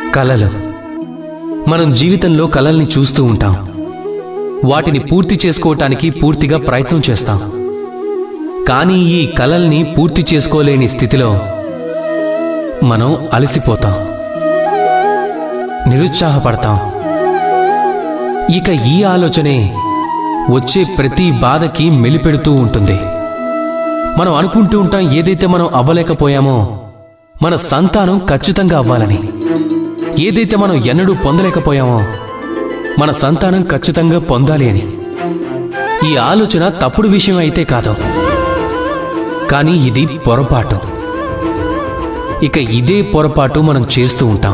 కలలు. మనం జీవితంలో కలల్ని చూస్తూ ఉంటాం. వాటిని పూర్తి చేసుకోవటానికి పూర్తిగా ప్రయత్నం చేస్తాం. కానీ ఈ కలల్ని పూర్తి చేసుకోలేని స్థితిలో మనం అలసిపోతాం, నిరుత్సాహపడతాం. ఇక ఈ ఆలోచనే వచ్చే ప్రతి బాధకి మెలిపెడుతూ ఉంటుంది. మనం అనుకుంటూ ఉంటాం, ఏదైతే మనం అవ్వలేకపోయామో మన సంతానం ఖచ్చితంగా అవ్వాలని. ఏదైతే మనం ఎన్నడూ పొందలేకపోయామో మన సంతానం ఖచ్చితంగా పొందాలి అని. ఈ ఆలోచన తప్పుడు విషయం అయితే కాదు, కానీ ఇది పొరపాటు. ఇక ఇదే పొరపాటు మనం చేస్తూ ఉంటాం.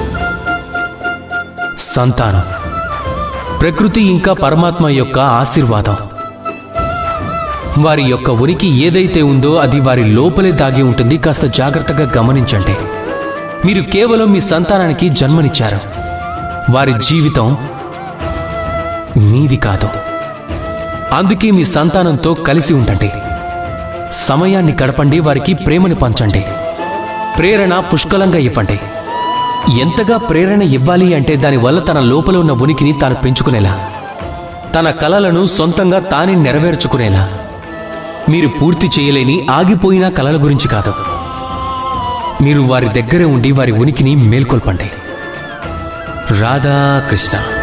సంతానం ప్రకృతి ఇంకా పరమాత్మ యొక్క ఆశీర్వాదం. వారి యొక్క ఉనికి ఏదైతే ఉందో అది వారి లోపలే దాగి ఉంటుంది. కాస్త జాగ్రత్తగా గమనించండి. మీరు కేవలం మీ సంతానానికి జన్మనిచ్చారు. వారి జీవితం మీది కాదు. అందుకే మీ సంతానంతో కలిసి ఉండండి, సమయాన్ని గడపండి, వారికి ప్రేమను పంచండి, ప్రేరణ పుష్కలంగా ఇవ్వండి. ఎంతగా ప్రేరణ ఇవ్వాలి అంటే దానివల్ల తన లోపల ఉన్న ఉనికిని తాను పెంచుకునేలా, తన కలలను సొంతంగా తానే నెరవేర్చుకునేలా. మీరు పూర్తి చేయలేని ఆగిపోయిన కలల గురించి కాదు, మీరు వారి దగ్గరే ఉండి వారి ఉనికిని మేల్కొల్పండి. రాధా కృష్ణ.